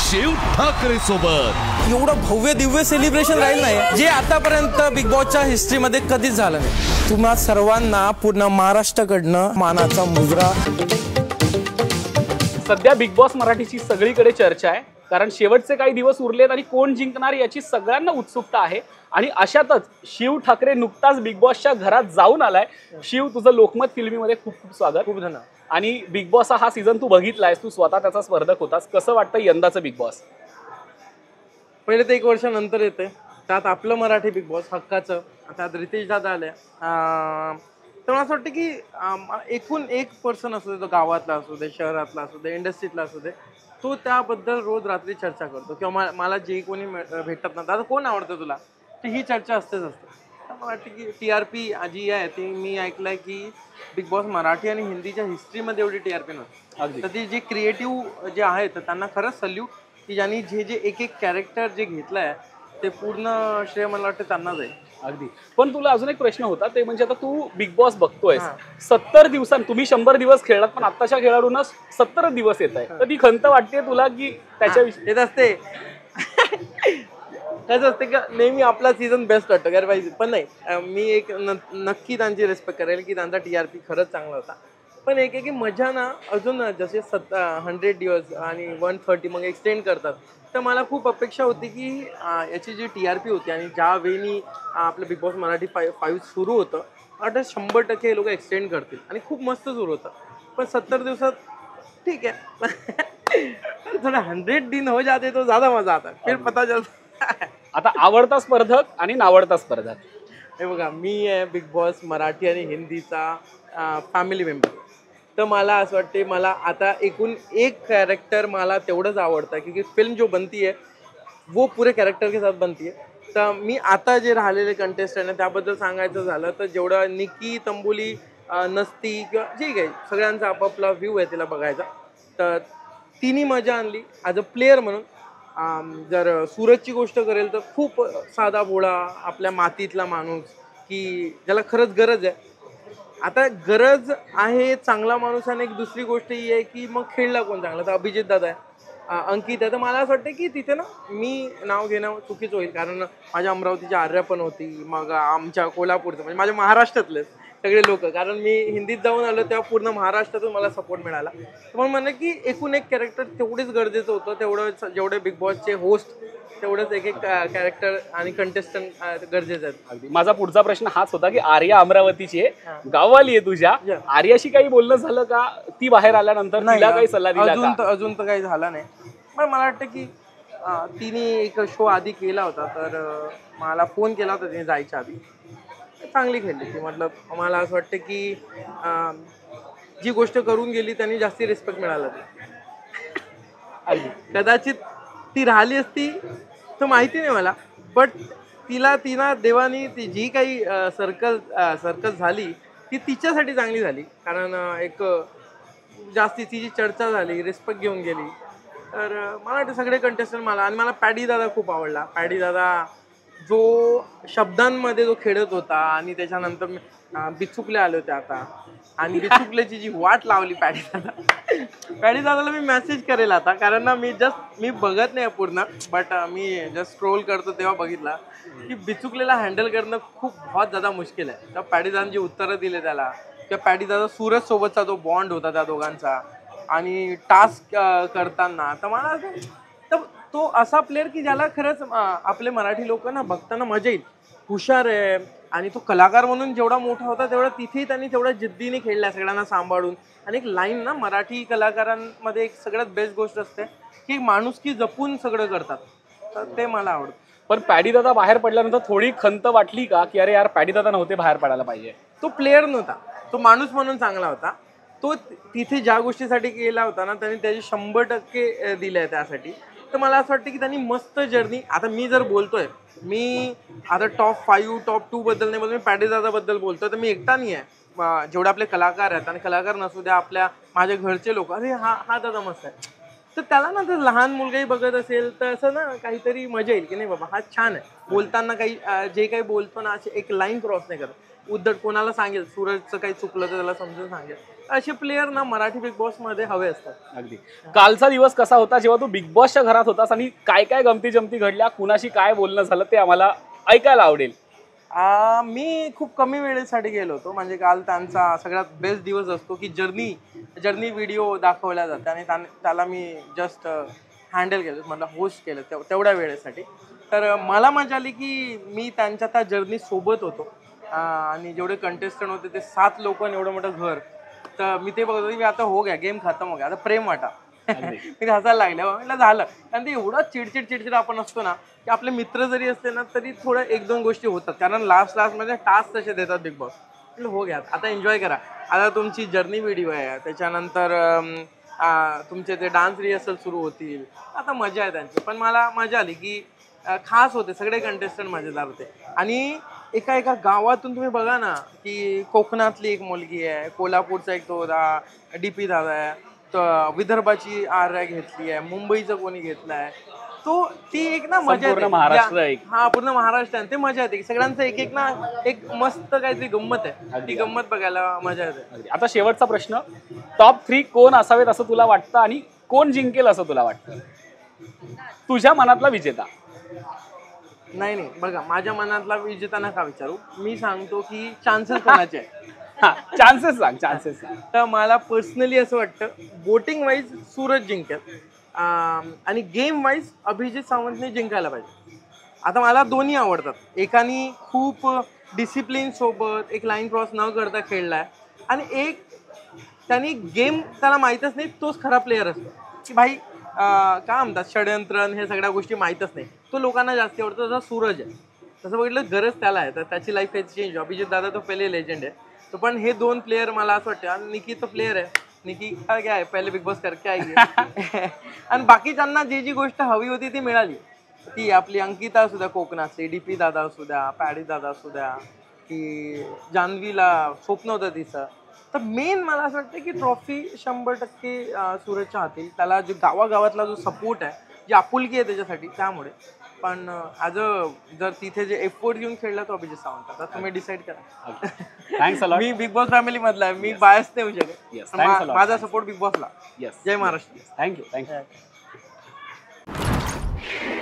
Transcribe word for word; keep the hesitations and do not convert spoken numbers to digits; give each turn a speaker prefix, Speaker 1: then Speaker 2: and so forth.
Speaker 1: शिव ठाकरे सोबत
Speaker 2: एवढं भव्य दिव्य सेलिब्रेशन राहील नाही जे आतापर्यंत बिग बॉसच्या हिस्ट्रीमध्ये कधीच झालं नाही। तुम्हा सर्वांना पूर्ण महाराष्ट्राकडनं मानाचा मुजरा।
Speaker 3: सध्या बिग बॉस मराठीची सगळीकडे चर्चा आहे, कारण शेवटचे काही दिवस उरलेत आणि कोण जिंकणार याची सगळ्यांना उत्सुकता आहे। आणि अशातच शिव ठाकरे नुकताच बिग बॉसच्या घरात जाऊन आलाय। शिव, तुझं लोकमत फिल्मीमध्ये खूप खूप स्वागत। खूप धन्यवाद। आणि बिग बॉस हा सीझन तू बघितलायस, तू स्वतः त्याचा स्पर्धक होतास, कसं वाटतं यंदाचं बिग बॉस?
Speaker 2: पहिले तर एक वर्षानंतर येते, त्यात आपलं मराठी बिग बॉस हक्काचं, त्यात रितेश दादा आले। तर मला असं वाटतं की एकूण एक पर्सन असू दे, तो गावातला असू दे, शहरातला असू दे, इंडस्ट्रीतला असू दे, तो त्याबद्दल रोज रात्री चर्चा करतो किंवा मला जे कोणी भेटतात ना, दादा कोण आवडतं तुला, तर ही चर्चा असतेच असते। मला वाटतं की टी आर पी जी आहे ती मी ऐकलंय की बिग बॉस मराठी आणि हिंदीच्या हिस्ट्रीमध्ये एवढी टी आर पी नव्हती। तर ती जे क्रिएटिव्ह जे आहेत तर त्यांना खरंच सल्यूट, की ज्यांनी जे जे एक एक कॅरेक्टर जे घेतलंय ते पूर्ण श्रेय मला वाटतं त्यांनाच आहे।
Speaker 3: अगदी। पण तुला अजून एक प्रश्न होता, ते म्हणजे आता तू बिग बॉस बघतोयस, सत्तर दिवसांत तुम्ही शंभर दिवस खेळलात, पण आत्ताच्या खेळाडूंना सत्तर दिवस येत आहे, तर ती खंत वाटते तुला की त्याच्याविषयी?
Speaker 2: येत असते कसं असते का, नेहमी आपला सीझन बेस्ट वाटतो अरे पाहिजे, पण नाही, मी एक नक्की त्यांची रिस्पेक्ट करेल की त्यांचा टी आर पी खरंच चांगला होता। पण एक आहे की मजा ना अजून जसे सत्त हंड्रेड दिवस आणि वन थर्टी मग एक्सटेंड करतात, तर मला खूप अपेक्षा होती की याची जी टी आर पी होती आणि ज्या वेळी आपलं बिग बॉस मराठी फाय फाईव्ह सुरू होतं, आता शंभर टक्के हे लोक एक्सटेंड करतील आणि खूप मस्त सुरू होतं। पण सत्तर दिवसात ठीक आहे थोडा हंड्रेड दिन हो जाते तो ज़्यादा मजा आता, फिर पता चलता।
Speaker 3: आता आवडता स्पर्धक आणि नावडता स्पर्धक,
Speaker 2: हे बघा, मी आहे बिग बॉस मराठी आणि हिंदीचा फॅमिली मेंबर, तर मला असं वाटते मला आता एकूण एक कॅरेक्टर मला तेवढंच आवडतं, क्योंकि फिल्म जो बनती है वो पूरे कॅरेक्टर के साथ बनती है। तर मी आता जे राहिलेले कंटेस्टंट आहे त्याबद्दल सांगायचं झालं तर जेवढं निकी, तंबुली, नसती किंवा जे काही सगळ्यांचा आपापला व्ह्यू आहे तिला बघायचा, तर तिन्ही मजा आणली ॲज अ प्लेयर म्हणून। जर सूरजची गोष्ट करेल तर खूप साधा भोळा आपल्या मातीतला माणूस, की ज्याला खरंच गरज आहे। आता गरज आहे चांगला माणूस, आणि एक दुसरी गोष्ट ही आहे की मग खेळला कोण चांगला, तर अभिजित दादा आहे, अंकित आहे। तर मला असं वाटतं की तिथे ना मी नाव घेणं चुकीचं होईल, कारण माझ्या अमरावतीची आर्या पण होती, मग आमच्या कोल्हापूरचं म्हणजे माझ्या महाराष्ट्रातले सगळे लोक, कारण मी हिंदीत जाऊन आलो तेव्हा पूर्ण महाराष्ट्रातून मला सपोर्ट मिळाला। तर मग म्हणणं की एकूण एक कॅरेक्टर तेवढेच गरजेचं होतं, तेवढं जेवढे बिग बॉसचे होस्ट तेवढंच एक एक कॅरेक्टर आणि कंटेस्टंट गरजेचं आहेत।
Speaker 3: माझा पुढचा प्रश्न हाच होता की आर्या अमरावतीची आहे, गाववाली आहे तुझ्या, आर्याशी काही बोलणं झालं का? ती बाहेर आल्यानंतर तिला काही सल्ला दिला
Speaker 2: अजून तर अजून तर काही झालं नाही, पण मला वाटतं की तिने एक शो आधी केला होता, तर मला फोन केला होता तिने जायच्या आधी, चांगली खेळली ती। मतलब मला असं वाटतं की जी गोष्ट करून गेली त्यांनी जास्ती रिस्पेक्ट मिळाला ती। कदाचित ती राहिली असती तर माहिती नाही मला, बट तिला तिला देवानी ती जी काही सर्कल सर्कस झाली ती तिच्यासाठी चांगली झाली, कारण एक जास्ती तिची चर्चा झाली, रिस्पेक्ट घेऊन गेली। तर मला वाटतं सगळे कंटेस्टंट मला, आणि मला पॅडी दादा खूप आवडला। पॅडी दादा जो शब्दांमध्ये जो खेळत होता, आणि त्याच्यानंतर बिचुकले आले होते आता, आणि बिचुकल्याची जी वाट लावली पॅडी दादा, पॅडी दादाला मी मेसेज करेल आता, कारण ना मी जस्ट मी बघत नाही पूर्ण, बट मी जस्ट स्क्रोल करतो तेव्हा बघितला की बिचुकलेला हँडल करणं खूप बहुत ज़्यादा मुश्किल आहे। तर पॅडी दादांची उत्तरं दिले त्याला, किंवा पॅडी दादा सूरज सोबतचा जो बॉन्ड होता त्या दोघांचा, आणि टास्क करताना, तर मला तर तो असा प्लेअर की ज्याला खरंच आपले मराठी लोक ना बघताना मजा येईल, हुशार आहे, आणि तो कलाकार म्हणून जेवढा मोठा होता तेवढा तिथेही त्यांनी तेवढ्या जिद्दीने खेळला सगळ्यांना सांभाळून। आणि एक लाईन ना मराठी कलाकारांमध्ये एक सगळ्यात बेस्ट गोष्ट असते की माणुसकी जपून सगळं करतात, तर ते मला आवडतं।
Speaker 3: पण पॅडी दादा बाहेर पडल्यानंतर थोडी खंत वाटली का, की अरे यार पॅडी दादा नव्हते बाहेर पडायला पाहिजे?
Speaker 2: तो प्लेअर नव्हता, तो माणूस म्हणून चांगला होता। तो तिथे ज्या गोष्टीसाठी गेला होता ना, त्यांनी त्याचे शंभर टक्के दिले आहे त्यासाठी। तर मला असं वाटतं की त्यांनी मस्त जर्नी, आता मी जर बोलतोय, मी आता टॉप फाईव्ह टॉप टू बद्दल नाही बोलतो, मी पॅडी दादाबद्दल बोलतोय, तर मी एकटा नाही आहे, जेवढे आपले कलाकार आहेत, आणि कलाकार नसू द्या आपल्या माझ्या घरचे लोक, अरे हा हा दादा मस्त आहे, तर त्याला ना तर लहान मुलगाही बघत असेल तर असं ना काहीतरी मजा येईल की नाही बाबा हा छान आहे. बोलताना काही जे काही बोलतो ना असे एक लाईन क्रॉस नाही करत. उद्धट कोणाला सांगेल, सूरजचं काही चुकलं तर त्याला समजून सांगेल. असे प्लेयर ना मराठी बिग बॉस मध्ये हवे असतात.
Speaker 3: अगदी. कालचा दिवस कसा होता जेव्हा तू बिग बॉसच्या घरात होतास आणि काय काय गमती जमती घडल्या, कुणाशी काय बोलणं झालं ते आम्हाला ऐकायला आवडेल.
Speaker 2: मी खूप कमी वेळेसाठी गेलो होतो. म्हणजे काल त्यांचा सगळ्यात बेस्ट दिवस असतो की जर्नी जर्नी व्हिडिओ दाखवला जातो आणि त्याला मी जस्ट हँडल केलं, मला होस्ट केलं तेव तेवढ्या वेळेसाठी. तर मला मजा आली की मी त्यांच्या त्या जर्नी सोबत होतो आणि जेवढे कंटेस्टंट होते ते सात लोक एवढं मोठं घर. तर मी ते बघत होतो की आता हो गया गेम खतम हो गया, आता प्रेम वाटा. मी हसायला लागले म्हटलं झालं. कारण ते एवढं चिडचिड चिडचिड आपण असतो ना की आपले मित्र जरी असले ना तरी थोडं एक दोन गोष्टी होतात. कारण लास्ट लास्ट मध्ये टास्क तसे देतात बिग बॉस. म्हटलं हो गया आता एन्जॉय करा. आता तुमची जर्नी व्हिडिओ आहे, त्याच्यानंतर तुमचे ते डान्स रिहर्सल सुरू होतील. आता मजा आहे त्यांची. पण मला मजा आली की खास होते सगळे कंटेस्टंट मजेदार होते. आणि एका एका गावातून तुम्ही बघा ना की कोकणातली एक मुलगी आहे, कोल्हापूरचा एक तो डी पी दादा आहे, तर विदर्भाची आर्या घेतली आहे, मुंबईचं कोणी घेतलाय. तो ती एक ना मजा येते.
Speaker 3: महाराष्ट्र
Speaker 2: हा पूर्ण महाराष्ट्र ते मजा येते. सगळ्यांचं एक एक ना एक मस्त काहीतरी गंमत आहे. ती गंमत बघायला मजा येते.
Speaker 3: आता शेवटचा प्रश्न, टॉप थ्री कोण असावेत असं तुला वाटतं आणि कोण जिंकेल असं तुला वाटतं? तुझ्या मनातला विजेता.
Speaker 2: नाही नाही बघा, माझ्या मनातला विजेता नका विचारू. मी सांगतो की चान्सेस कोणाचे आहे.
Speaker 3: चान्सेस सांग, चान्सेस सांग.
Speaker 2: तर मला पर्सनली असं वाटतं वोटिंग वाईज सूरज जिंकेल आणि गेम वाईज अभिजित सावंतने जिंकायला पाहिजे. आता मला दोन्ही आवडतात. एकानी खूप डिसिप्लिन सोबत एक लाईन क्रॉस न करता खेळलाय आणि एक त्यांनी गेम त्याला माहीतच नाही, तोच खरा प्लेअर असतो की भाई काय म्हणतात षडयंत्रण हे सगळ्या गोष्टी माहीतच नाही. तो लोकांना जास्त आवडतो. तसा सूरज आहे. तसं बघितलं गरज त्याला आहे तर त्याची लाईफ काही चेंज. अभिजित दादा तो पहिले लेजंड आहे. तो पण हे दोन प्लेयर मला असं वाटतं. आणि निकी तो प्लेयर आहे. निकी काय काय पहिले बिग बॉस करके आहे. आणि बाकीच्यांना जी जी गोष्ट हवी होती ती मिळाली. ती आपली अंकिता असू द्या कोकणातली, डी पी दादा असू द्या, पॅडी दादा असू द्या, की जान्हवीला स्वप्न होतं तिचं. तर मेन मला असं वाटतं की ट्रॉफी शंभर टक्के सूरजच्या हाती. त्याला जो गावागावातला जो सपोर्ट आहे, जी आपुलकी आहे त्याच्यासाठी, त्यामुळे. पण ॲज अ जर तिथे जे एफर्ट घेऊन खेळला तो अभिजित सावंत. आता तुम्ही डिसाईड करा.
Speaker 3: Thanks a lot.
Speaker 2: मी बिग बॉस फॅमिली मधला आहे, मी बायस नाही होऊ शकत. माझा सपोर्ट बिग बॉसला.
Speaker 3: Yes,
Speaker 2: Jai Maharashtra.
Speaker 3: Thank you thank you.